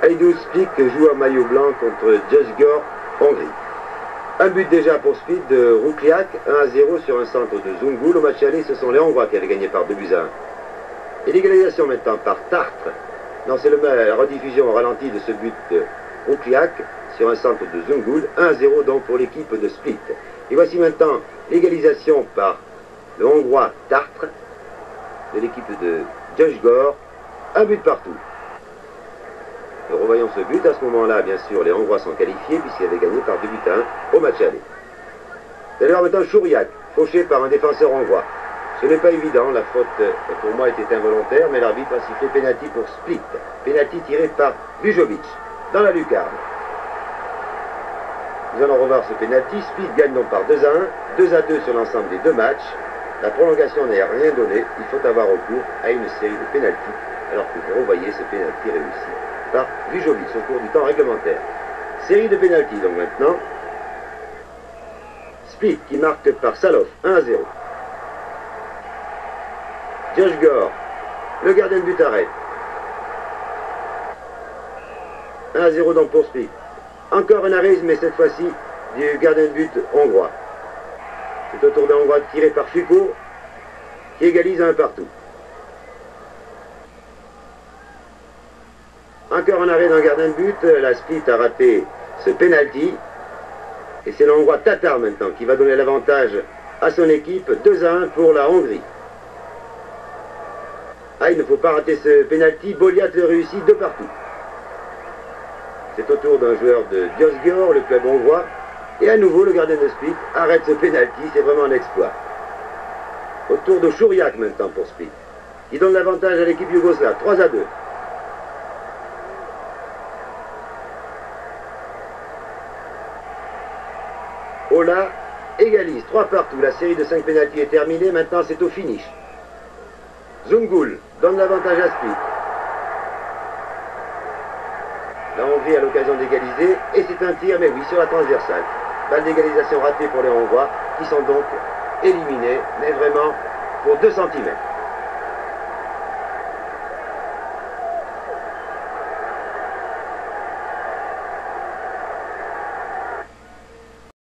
Aydou Split joue en maillot blanc contre Djosgor, Hongrie. Un but déjà pour Split de Roukliak, 1-0 sur un centre de Zungul. Au match aller, ce sont les Hongrois qui avaient gagné par 2-1. Et l'égalisation maintenant par Tartre. Non, c'est la rediffusion au ralenti de ce but de Roukliak sur un centre de Zungul. 1-0 donc pour l'équipe de Split. Et voici maintenant l'égalisation par le Hongrois Tartre de l'équipe de Djosgor. Un but partout. Nous revoyons ce but. À ce moment-là, bien sûr, les Hongrois sont qualifiés puisqu'ils avaient gagné par 2-1 au match aller. D'ailleurs, maintenant, Chouriak, fauché par un défenseur hongrois. Ce n'est pas évident, la faute pour moi était involontaire, mais l'arbitre a sifflé pénalty pour Split. Pénalty tiré par Bujovic, dans la lucarne. Nous allons revoir ce pénalty. Split gagne donc par 2-1, 2-2 sur l'ensemble des deux matchs. La prolongation n'a rien donné, il faut avoir recours à une série de pénaltys, alors que vous revoyez ce pénalty réussi par Bujovic au cours du temps réglementaire. Série de pénaltys donc maintenant. Split qui marque par Salov, 1-0. Djosgor, le gardien de but arrête. 1-0 donc pour Split. Encore un arrêt, mais cette fois-ci du gardien de but hongrois. C'est au tour d'un Hongrois tiré par Foucault qui égalise un partout. Encore un arrêt d'un gardien de but. La Split a raté ce penalty. Et c'est le Hongrois Tatar maintenant qui va donner l'avantage à son équipe. 2-1 pour la Hongrie. Ah, il ne faut pas rater ce penalty. Boliat le réussit de partout. C'est au tour d'un joueur de Djosgor, le club hongrois. Et à nouveau, le gardien de Split arrête ce penalty. C'est vraiment un exploit. Au tour de Chouriak maintenant pour Split, qui donne l'avantage à l'équipe yougoslave. 3-2. Ola égalise 3 partout. La série de 5 pénaltys est terminée. Maintenant, c'est au finish. Zungul donne l'avantage à Split. La Hongrie a l'occasion d'égaliser. Et c'est un tir, mais oui, sur la transversale. Balle d'égalisation ratée pour les Hongrois, qui sont donc éliminés, mais vraiment pour 2 cm.